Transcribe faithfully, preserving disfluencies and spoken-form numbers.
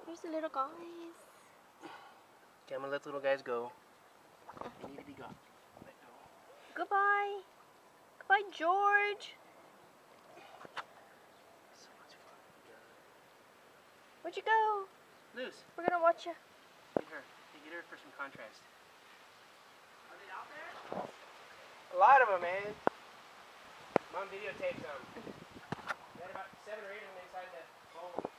Here's the little guys. Okay, I'm gonna let the little guys go. They need to be gone. Let go. Goodbye. Goodbye, George. So much fun. Where'd you go? Luce. We're gonna watch you. Get her. Hey, get her for some contrast. Are they out there? A lot of them, man. Mom videotaped them. They had about seven or eight of them inside the bowl.